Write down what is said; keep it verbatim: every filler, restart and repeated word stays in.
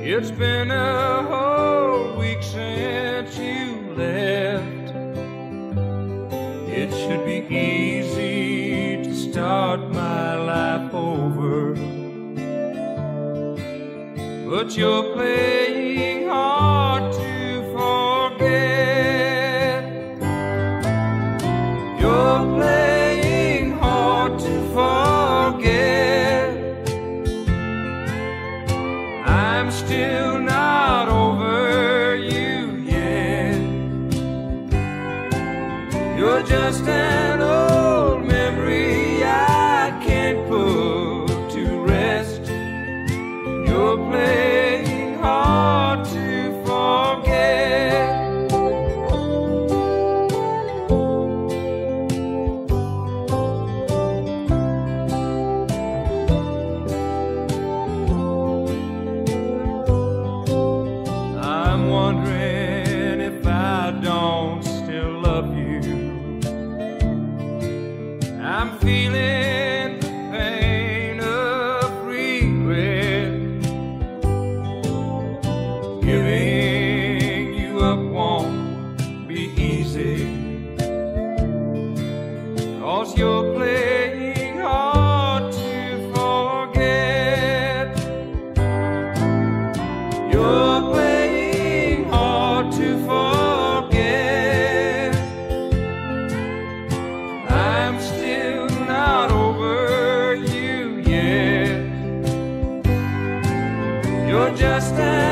It's been a whole week since you left. It should be easy to start my life over, but you're playing hard to forget. You're playing hard to forget. I'm still not over you yet. You're just an old memory I can't put to rest. You're playing hard to forget. I'm wondering if I don't still love you. I'm feeling the pain of regret. Giving you up won't be easy, 'cause you're playing hard to forget. You're playing hard to forget. I'm still not over you yet. You're just an